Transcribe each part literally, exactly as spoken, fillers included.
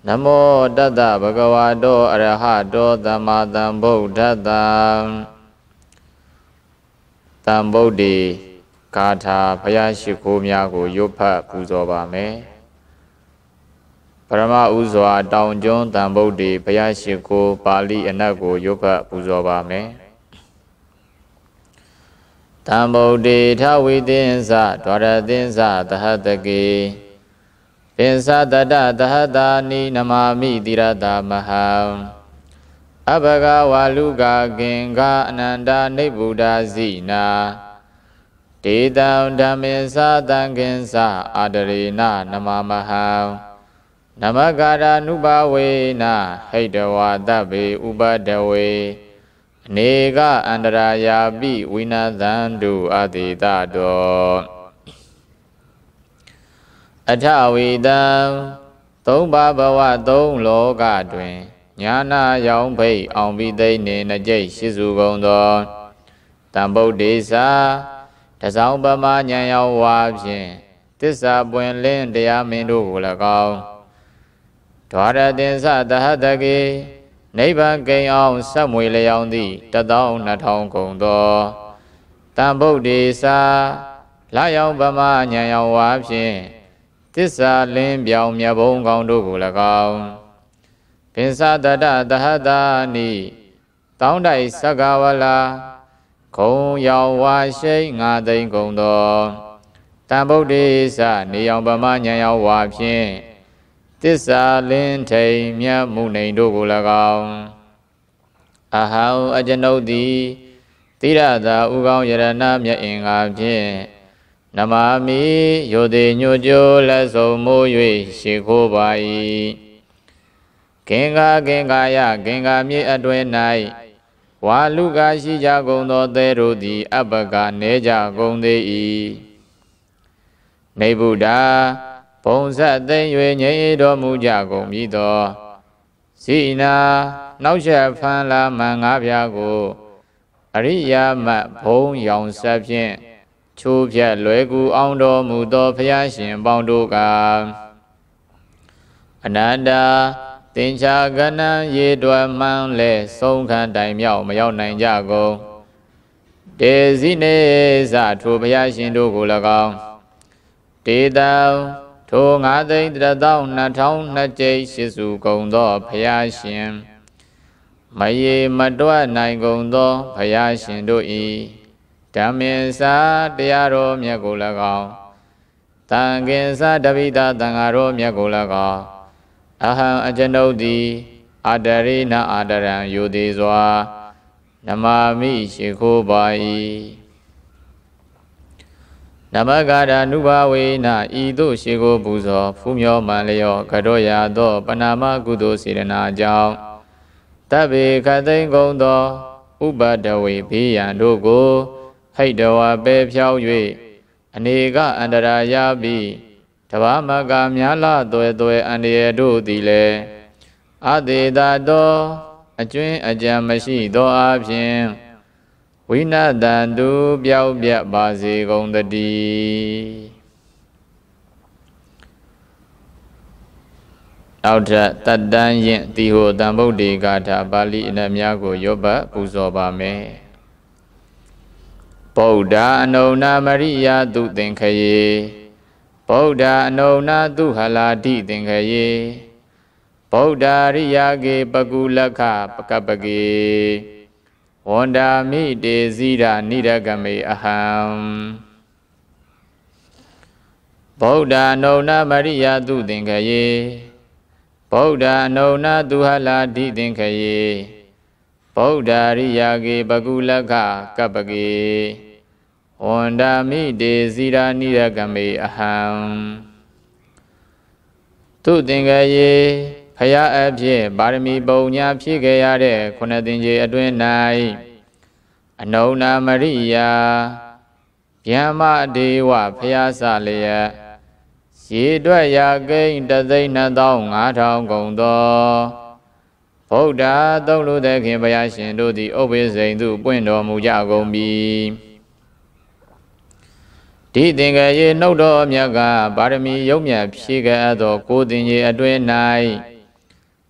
Namo Tata Bhagavato Arahato Dhamma Sambuddhassa Sambuddhi Katha Phayashikho Mya Ko Yophat Poozaw Paမယ်Parama Uzwa Taung Chun Sambuddhi Phayashikho Pali Anat Ko Yophat Poozaw Paမယ်Sambuddhi Thavitinsa Dwaratinsa Tahatake Pinsa Tata Tahatani Namami Tirata Maham Abhaga Waluka Genga Ananda Nibuddha Zina Tidam Dhammisa Tankinsa Adarina Namamaham Namagara Nubawena Haidawa Tabe Ubadawe Nega Andaraya Bi Vinathandu Aditado Athavidam Tomba Bawa Tom Loka Twin Nyana Yang Pei Ang Bidai Ni Najay Shizu Gondo Sambuddhisa Tasang Bama Nyayang Wabshin Tissa Buen Lin Dea Mindu Hulakao Dwaratinsa Tahatake Neiban Kay Ang Samui Layang Di Tataung Natong Gondo Sambuddhisa Layang Bama Nyayang Wabshin Tissa Lin Biao Myabong Gong Du Hulakao Pinsa Tata Tahatani Taung Dai Sagawala Kong Yao Wa Shai Nga Dai Gong Do Sambuddhisa Niyang Bama Nyayang Wabshin Tissa Lin Thai Myat Mu Nain Du Hulakao Ahau Ajanoti Tirata Ugong Yarana Myat Inga Phin Namami Yode Nyojo Laso Mo Yue Shikho Bai Genga Genga Ya Genga Mi Adwe Nai Waluka Shija Gondo Terudi Abhaga Neja Gonde I Nebuddha Pongsa Ten Yue Nye Do Muja Gombi Do Sina Nausha Fan La Manga Pyago Ariya Mat Pong Yang Sapien Chu Phiat Lue Ku Aung Do Mu Do Phayashin Paung Do Ka Ananda Tincha Ganan Ye Dwa Man Le Song Khan Dai Myao Mayao Nain Ja Gong Te Zine Sa Thu Phayashin Do Ko Lakao Te Tao Thu Nga Thai Trathaung Nat Thong Nat Chai Shisu Gong Do Phayashin Maye Matwa Nai Gong Do Phayashin Do I Dhammisa Tayaro Myat Ko Lakao Tankinsa Davita Tangaro Myat Ko Lakao Aham Ajanoti Adarina Adaran Yudizwa Namami Shikho Bai Namagara Nubawena Ido Shikho Poozaw Phumyo Manlayo Kadoya Do Panama Kudo Sirana Jao Tabe Khatain Gong Do Ubadawe Biyan Do Ko Haidawa Pe Phyaw Yue Aneka Andaraya Bi Tavamaga Myala Dwe Dwe Andiye Do Dile Adida Do Achwin Ajam Mashi Do Aphin Vinathandu Biao Biat Basi Gong Tati Nautra Tatan Yin Tiho Sambuddhi Katha Pali Anat Mya Ko Yophat Poozaw Paမယ်Buddha Anona Mariya Tu Thinkhaye Buddha Anona Tu Haladi Thinkhaye Buddha Riyage Pakulakha Pakapake Wanda Mi Te Zira Niragame Aham Buddha Anona Mariya Tu Thinkhaye Buddha Anona Tu Haladi Thinkhaye Buddha Riyage Pakulakha Kapake Wanda Mi Te Zira Niragame Aham Tu Thinkhaye Phaya Aphe Barami Paunya Phit Khai Ya De Khuna Thinche Atwin Nai Anona Mariya Pyama Dewa Phaya Sa Layat Ye Twat Ya Kain Tathai Nat Thousand Ngah Thousand Gong Do Buddha Thong Lu Thai Khin Phayashin Do Thi Ub Bit Sian Thu Pwint Tormu Ja Gong Bi Di Thinkhaye Naut Do Myat Ka Barami Yong Myat Phit Khai Do Ko Thinche Atwin Nai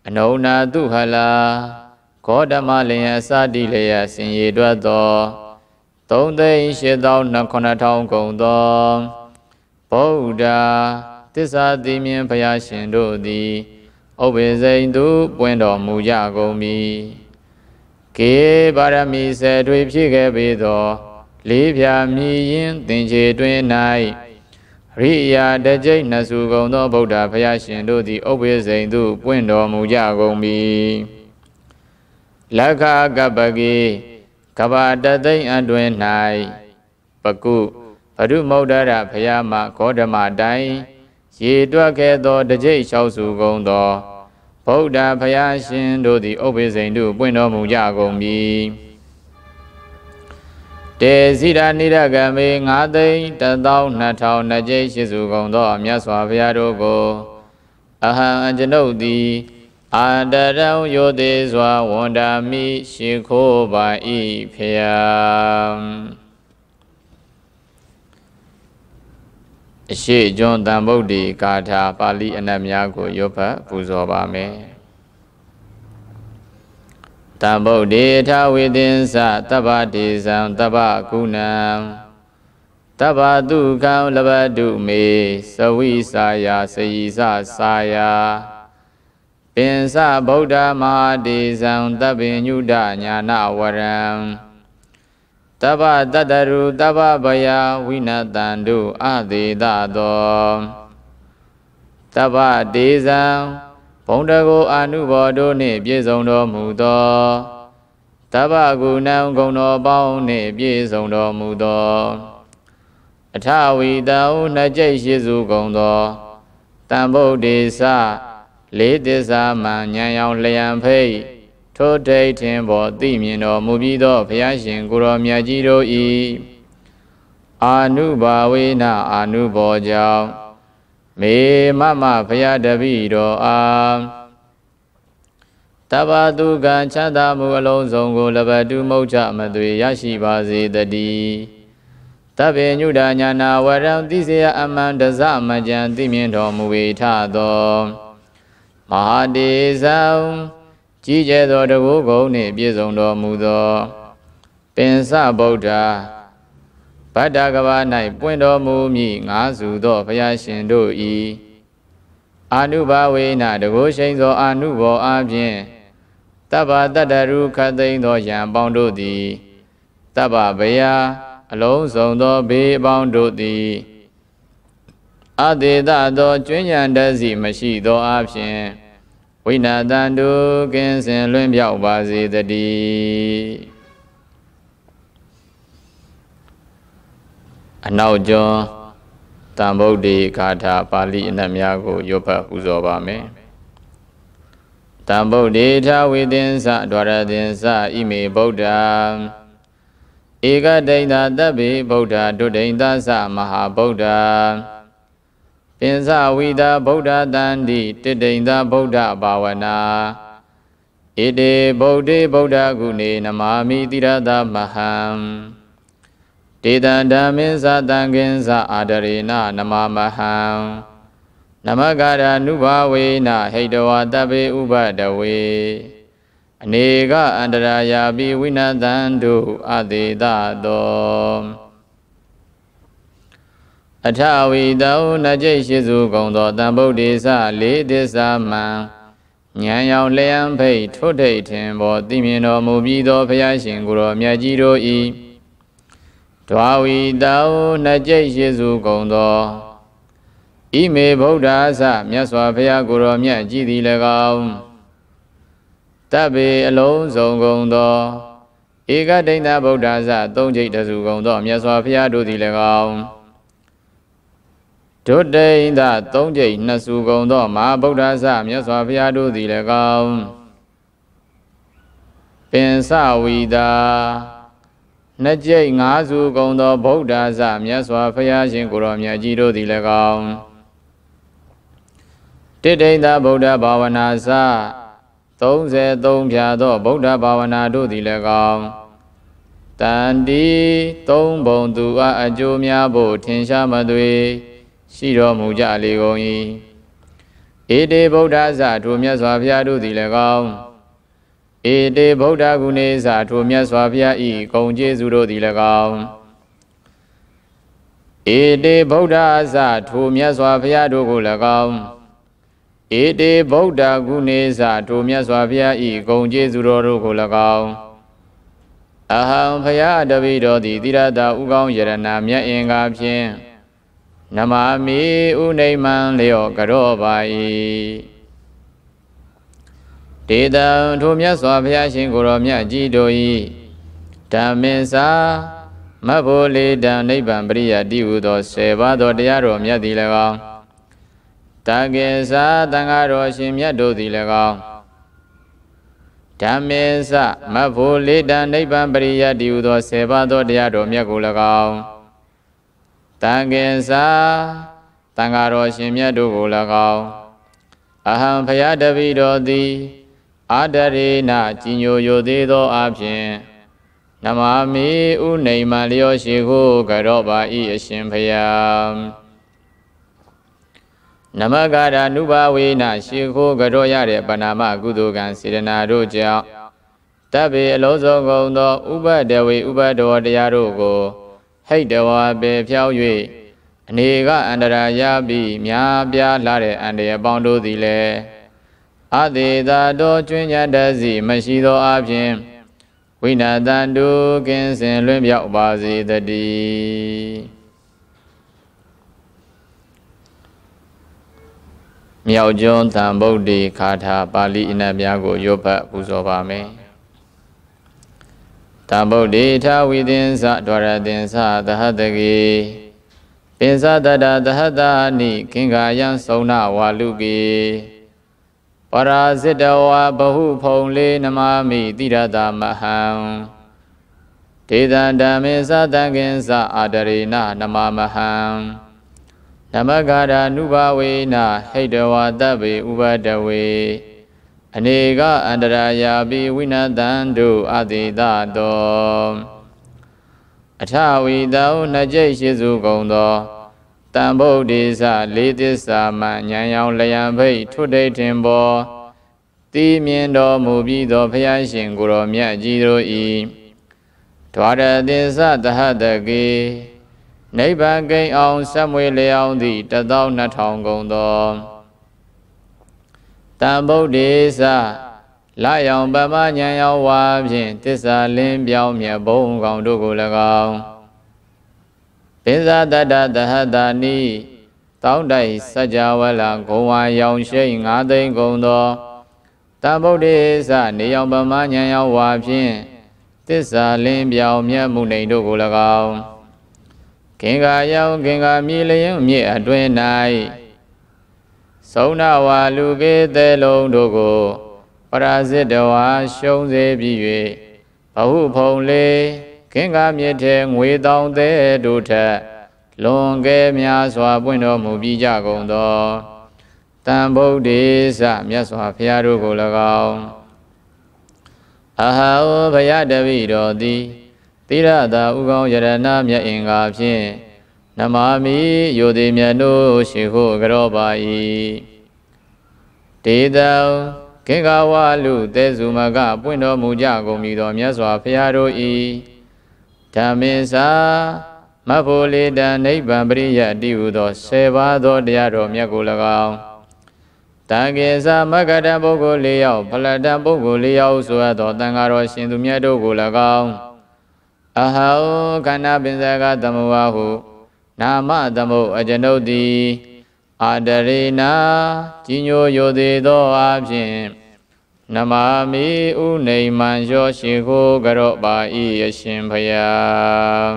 အနုနာတုဟလာဂေါတမလင်ယစတိလျက်ဆင်ရေတွက်သောသုံးသိန်းရှစ်သောနှစ်ခုနှစ်ထောင်ကုန်သောဗုဒ္ဓသစ္စာသိမြင်ဘုရားရှင်တို့သည်ဥပ္ပဇိန်သူပွင့်တော်မူကြကုန်မည်ကေပါရမီဆယ်ထွေဖြည့်ခဲ့ပေသောလေးဖြာမြည်ရင်သင်္ချေတွင်၌ရိယာတကြိတ်နှစုကုန်သောဗုဒ္ဓဘုရားရှင်တို့သည်ဥပ္ပဇိန်သူပွင့်တော်မူကြကုန်မည်လက္ခကပ္ပကေကဗ္ဗတသိမ့်အတွင်၌ပကုဘဒုမௌဒရဘုရားမဂေါတမတိုင်ရေတွက်ခဲ့သောတကြိတ်လျှောက်စုကုန်သောဗုဒ္ဓဘုရားရှင်တို့သည်ဥပ္ပဇိန်တို့ပွင့်တော်မူကြကုန်မည်တေဇိရာနိရဂမေငါးသိန်းတစ်သောင်းနှစ်ထောင်နှစ်ကြိတ်ရှိစုကုန်သောမြတ်စွာဘုရားတို့ကိုအဟံအကျွန်ုပ်သည်အာတရံယောသေးစွာဝန်တာမိရှိခိုးပါ၏ဖျာအရှိကျွန်းတန်ဗုဒ္ဓေဂါထာပါဠိအနတ်များကိုရွတ်ဖတ်ပူဇော်ပါမယ်တံဗုဒ္ဓေထဝေသင်္စတပ္ပတေဇံတပ္ပကုဏံတပ္ပတုခံလဘတုမေသဝိစာယစယိစစာယပင်စဗုဒ္ဓမဟာတေဇံတပ္ပိညုဒညာနဝရံတပ္ပတတရုတပ္ပဗယဝိနတံတုအသေးသသောတပ္ပတေဇံဘုံတကိုအာနုဘောတို့နှင့်ပြည့်စုံတော်မူသောတပ္ပကုဏံဂုဏ်တော်ပေါင်းနှင့်ပြည့်စုံတော်မူသောအထဝီတံနှစ်ကျိတ်ရှိစုကုန်သောတံဗုဒ္ဓေစလေးသစ္စာမှန်ဉာဏ်ရောင်လျံဖိတ်ထိုဒိဋ္ဌင်ဘောသိမြင်တော်မူပြီးသောဘုရားရှင်ကိုရောမြတ်ကြီးတို့၏အာနုဘာဝေနအာနုဘောကြောင့်မေမမဘုရားတပည့်တော်အားတပ္ပတုကံချမ်းသာမှုအလုံးစုံကိုလဘတုမုတ်ချမသွေရရှိပါစေတည်းတပ္ပေညုဒညာနာဝရံသိစေယအမှန်တစမကြံသိမြင်တော်မူဝေထသောမဟာတေဇံကြီးကျယ်သောတကုကုံနှင့်ပြည့်စုံတော်မူသောပင်စဗုဒ္ဓဗတ္တကဘာ၌ပွင့်တော်မူမည်ငါးစုသောဘုရားရှင်တို့၏အာနုဘာဝေနတကုရှိန်သောအာနုဘောအားဖြင့်တပ္ပတတရုခတ်သိမ်းသောယံပေါင်းတို့သည်တပ္ပဗယအလုံးစုံသောဘေးအပေါင်းတို့သည်အတေသသောကျွင်းရန်တစီမရှိသောအားဖြင့်ဝိနာတံတုကင်းစင်လွင်ပြောက်ပါစေတည်းအနောက်ကျောင်းတံဗုဒ္ဓေဂါထာပါဠိအနတ်များကိုရွတ်ဖတ်ပူဇော်ပါမယ်တံဗုဒ္ဓေထဝေသင်္စဒွါရသင်္စဣမေဗုဒ္ဓဧကဒိဋ္ဌတပ္ပိဗုဒ္ဓဒုဒိဋ္ဌသမဟာဗုဒ္ဓပင်စဝိတာဗုဒ္ဓတန္တိတိဒိဋ္ဌဗုဒ္ဓဘာဝနာဣတိဗုဒ္ဓေဗုဒ္ဓဂုဏေနမာမိတိရသမဟံတေတံဓမ္မေသတံကင်္စအာဒရေနနမမဟံနမဂရနုဘာဝေနဟိတဝတပ္ပေဥပဒဝေအနေကအန္တရာယာပိဝိနတံတုအသေးသသောအထဝီတောနှစ်ကျိတ်ရှိစုကုန်သောတံဗုဒ္ဓေစလေးသစ္စာမှန်ဉာဏ်ရောင်လျံဖိတ်ထွတ်ထိတ်ထင်ပေါ်သိမြင်တော်မူပြီးသောဘုရားရှင်ကိုရောမြတ်ကြီးတို့၏ဒွါဝီတောနှစ်ကျိတ်ရှိစုကုန်သောဣမေဗုဒ္ဓသမြတ်စွာဘုရားကိုရောမြတ်ကြီးသည်၎င်းတပ္ပေအလုံးစုံကုန်သောဧကဒိဋ္ဌဗုဒ္ဓသသုံးကျိတ်တစုကုန်သောမြတ်စွာဘုရားတို့သည်၎င်းဒုဒိဋ္ဌသုံးကျိတ်နှစ်စုကုန်သောမဟာဗုဒ္ဓသမြတ်စွာဘုရားတို့သည်၎င်းပင်စဝီတာနှစ်ကျိတ်ငါးစုကုန်သောဗုဒ္ဓသမြတ်စွာဘုရားရှင်ကိုရောမြတ်ကြီးတို့သည်၎င်းတိဒိဋ္ဌဗုဒ္ဓဘာဝနာသသုံးဆယ်သုံးဖြာသောဗုဒ္ဓဘာဝနာတို့သည်၎င်းတန်တီသုံးပုံသူအားအကျိုးများဖို့ထင်ရှားမသွေရှိတော်မူကြလေကုန်၏ဧတေဗုဒ္ဓဇထိုမြတ်စွာဘုရားတို့သည်၎င်းဧတေဗုဒ္ဓဂုဏေဇထိုမြတ်စွာဘုရားဤဂုဏ်ကျေးဇူးတို့သည်၎င်းဧတေဗုဒ္ဓဇထိုမြတ်စွာဘုရားတို့ကို၎င်းဧတေဗုဒ္ဓဂုဏေဇထိုမြတ်စွာဘုရားဤဂုဏ်ကျေးဇူးတော်တို့ကို၎င်းအဟံဘုရားတပိတော်သည်တိရတာဥကောင်းယရဏမြတ်အင်္ဂါဖြင့်နမမိဥနိမံလျော့ကြောပါ၏ဒေတံထိုမြတ်စွာဘုရားရှင်ကိုယ်တော်မြတ်ကြီးတို့၏ဓမ္မင်္စာမဘိုလေတံနိဗ္ဗာန်ပရိယတိဟုသောဆယ်ပါးသောတရားတော်မြတ်သည်၎င်းတကေသာတန်ဃာတော်ရှင်မြတ်တို့သည်၎င်းဓမ္မေသမဘိုလေတံနိဗ္ဗာန်ပရိယတိဟုသောဆယ်ပါးသောတရားတော်မြတ်ကို၎င်းတန်ကေသာတန်ဃာတော်ရှင်မြတ်တို့ကို၎င်းအဟံဘုရားတပိတော်သည်အာဒရေနကြီးညိုယိုသေးသောအဖြစ်နမမိဥနိမံလျောရှိကိုကြောပါဤအရှင်ဘုရားနမဂရနုဘဝေနရှိခိုးကြောရတဲ့ပဏာမကုသိုလ်ကံစေတနာတို့ကြောင့်တပ်ပေအလုံးစုံကုန်သောဥပဒဝေဥပဒောတရားတို့ကိုဟိတ်တဝါပေဖြောက်၍အနေကအန္တရာရပြီးများပြားလာတဲ့အန္တရာယ်ပေါင်းတို့သည်လည်းအသေးသာတော်ကျွင်းကြတတ်စီမရှိသောအပြင်ဝိနာတန်တုကင်းစင်လွင်ပြောက်ပါစေတည်းမြောက်ကျွန်းသံဗုဒ္ဓေခါထာပါဠိအနက်များကိုရွတ်ဖတ်ပူဇော်ပါမယ်သံဗုဒ္ဓေထာဝိသင်္စဒွါရသင်္စသဟတကေပင်စတတသဟတာနိခင်္ဃာယံသုံးနာဝါလူကေပရာဇိတဝါဘဟုဖုံလေးနမမိတိရတမဟံဒေသံဓမ္မေသတံကင်္စအာဒရေနနမမဟံနမဂရနုဘဝေနဟိတဝါတဗေဥပဒဝေအနေကအန္တရာယာပိဝိနတံတုအတိတတောအထဝီတောနှစ်ကျိတ်ရှိစုကုန်သောတံဗုဒ္ဓေသလေးသစ္စာမှဉာဏ်ရောင်လျံဖိတ်ထွတ်ဒိဋ္ဌင်ဘောတိမြင်တော်မူပြီးသောဘုရားရှင်ကိုယ်တော်မြတ်ကြီးတို့၏ဒွါရသင်္စသဟတကေနိဗ္ဗာန်ကိန်းအောင်ဆက်မွေလျောင်းသည့်တသောနှစ်ထောင်ကုန်သောတံဗုဒ္ဓေသလာယောင်ပမဉဏ်ရောဝါဖြင့်တစ္ဆာလင်းပြောင်းမြတ်ဘုံကောင်တို့ကို၎င်းပင်စာတတ္တသဟတာနိတောင်းတိုက်စัจ java လဂုံဝါရောင်ရှိန်ငါးသိန်းကုန်သောတံဗုဒ္ဓေသနေယောင်ပမဉဏ်ရောဝါဖြင့်တစ္ဆာလင်းပြောင်းမြတ်မှုနေတို့ကို၎င်းခင်္ဃာယောင်ခင်္ဃာမြေလျင်မြေအတွင်၌သုံးနာဝါလူကေသေးလုံးတို့ကိုပရာဇိတဝါရှုံးစေပြီး၍ဘဟုဖုံလေးခင်္ဃာမြေထဲငွေတောင်သေးတို့ထက်လွန်ကဲများစွာပွင့်တော်မူပြီးကြကုန်သောတံဗုဒ္ဓေသမြတ်စွာဘုရားတို့ကို၎င်းအဟံဘုရားတပိတော်သည်တိရတာဥကောင်းယရဏမြတ်အင်္ဂါဖြင့်နမမိယိုတိမြတ်တို့ရှိခိုးကြောပါ၏ဒေတံခေဃဝလူသေစုမကပွင့်တော်မူကြကုန်ပြီသောမြတ်စွာဘုရားတို့၏ဓမ္မေသာမဘိုလေတံနိဗ္ဗာန်ပရိယတိဟုသောဆယ်ပါးသောတရားတော်မြတ်ကို၎င်းတံကေသမဂ္ဂတပုဂ္ဂိုလ်လေးယောက်ဖလတံပုဂ္ဂိုလ်လေးယောက်ဆိုသောတန်ဃာတော်ရှင်သူမြတ်တို့ကို၎င်းအဟံခန္ဓာပင်စကသမုဝါဟုနာမသမုအကျွန်ုပ်သည်အာဒရေနာကြီးညိုယိုသေးသောအဖြစ်နမမိဥနိမံရောရှိခိုးကြောပါ၏အရှင်ဘုရား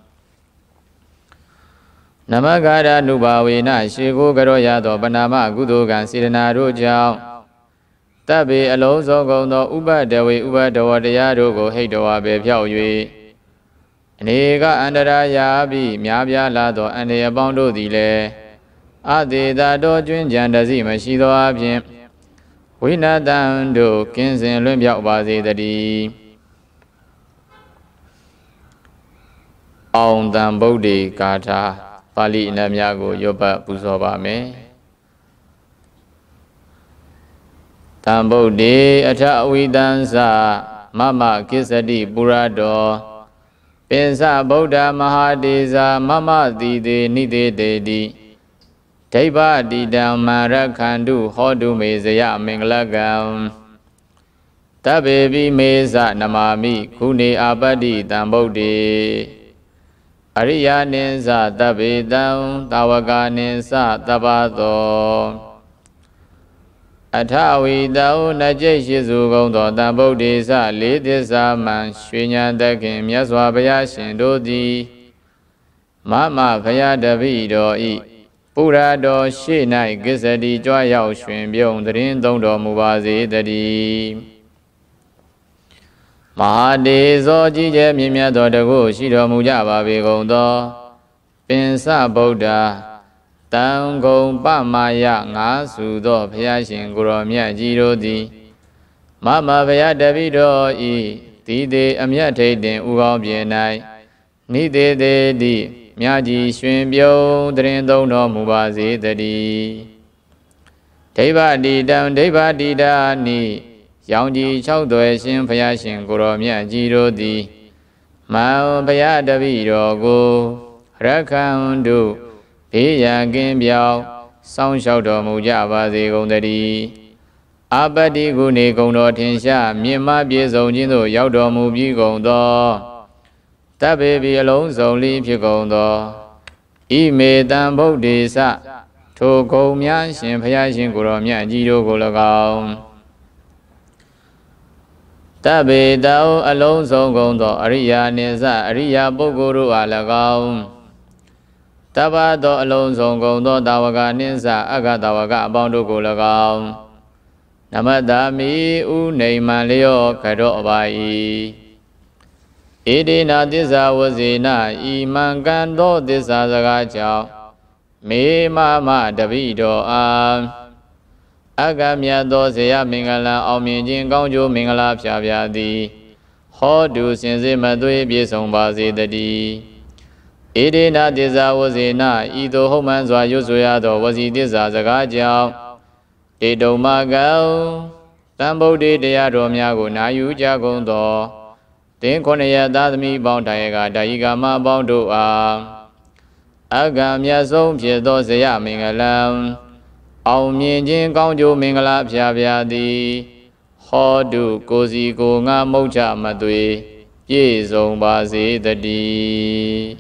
နမဂရနုဘဝေနရှိခိုးကြောရသောပဏာမကုသိုလ်ကံစေတနာတို့ကြောင့်တပ်ပေအလုံးစုံကုန်သောဥပဒဝေဥပဒဝတရားတို့ကိုဟိတ်တော်ပေဖြောက်၍အနေကအန္တရာယာပြီးများပြားလာသောအန္တရာယ်ပေါင်းတို့သည်လည်းအသေးသာတော်ကျွင်းကြံတစီမရှိသောအပြင်ဝိနာတံတို့ကင်းစင်လွင့်ပြောက်ပါစေတည်းအောင်တံဗုဒ္ဓေဂါထာပါဠိအနက်များကိုရွတ်ပတ်ပူဇော်ပါမယ် Tam Bodhi Atha Avidansa Mama Kisati Purado Pensa Buddha Mahadesa Mama Dide Nide Dedi Deva Didam Marakhandu Hodu Mezaya Mingalagam Tabebi Meza Namami Kuni Abadi Tam Bodhi Ariya Ninsa Tabedam Tawaka Ninsa Tabado Athawi Dao Najay Shizu Gondo Tam Bodhi Sa Lidisa Man Shwinyan Dakin Myaswa Baya Shindodi Mama Baya Davido I Purado Shinai Gisadi Joy Yao Shwin Byung Trin Dondo Mubazi Dadi Mahade Zoji Mimya Dodago Shido Mujaba Bigondo Pensa Buddha Tango Pamaya Nga Sudo Pyashin Guromya Jirodi Mama Baya Davido I Tide Amya Taden Ugao Bienai Nide De Di Myaji Shwin Byo Trin Dondo Mubazi Dadi Deva Didam Deva Dida Ni Yang Ji Chao Doi Shin Pyashin Guromya Jirodi Mao Baya Davido Go Rakandu Piya Gimbyo Song Shao Do Mujaba Zi Gondari Abadi Guni Gondo Tinsha Mima Bizo Jindo Yao Do Mubi Gondo Tabebi Alone Zoli Pi Gondo Ime Dan Bodhi Sa Toko Myan Shin Pyashin Guromya Jiro Golagao Tabe Dao Alone Zong Gondo Ariya Ninsa Ariya Boguru Alagao Tabado Alone Zong Gondo Dawaga Ninsa Aga Dawaga Bondo Golagao Namadami U Neyman Leo Kado Bai Idina Disa Wazina Iman Gando Disa Zagachao Me Mama Davido Am Agamya Dosea Mingala Ominjin Gongju Mingala Pyavyadi Hodu Sinzi Madui Bisong Bazi Dadi Idina Disa Wazina Ido Homan Zwa Yusuyado Wazi Disa Zagajao Dido Magao Tambo de Deado Miago Nayu Jagondo Tin Koneya Dadmi Bondaega Daiga Ma Bondo A Agamya Zong Piedo Zea Mingalam Ông Miên Jin Gongju Mingala Pyavyadi Hodu Kozi Go Nga Mocha Madui Yezong Bazi Dadi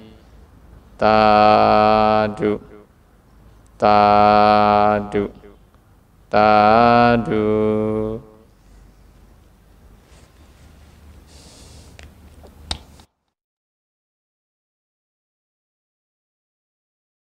Tadu Tadu Tadu